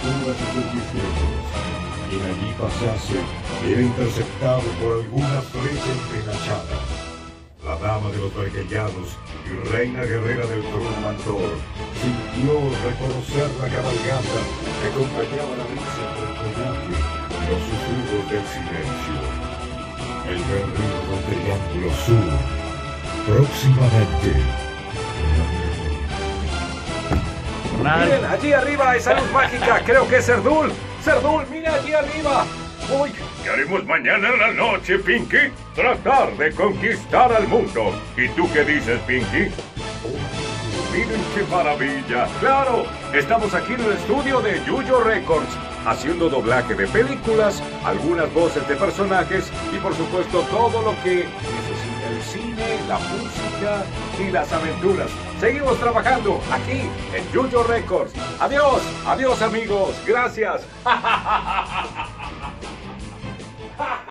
aventuras y sus misterios. Quien allí pasase era interceptado por alguna flecha empenachada. La dama de los Vergellanos y reina guerrera del trono Mantor sintió reconocer la cabalgata que acompañaba la brisa por el follaje y los susurros del silencio. El berrido del Triángulo Sur, próximamente. Miren, allí arriba, esa luz mágica, creo que es Cerdul. Cerdul, mira allí arriba. Uy, ¿Qué haremos mañana en la noche, Pinky? Tratar de conquistar al mundo. ¿Y tú qué dices, Pinky? Oh, miren qué maravilla. Claro, estamos aquí en el estudio de Yuyo Records, haciendo doblaje de películas, algunas voces de personajes y por supuesto todo lo que necesita el cine, la música y las aventuras. Seguimos trabajando aquí en Yuyo Records. Adiós, adiós amigos, gracias.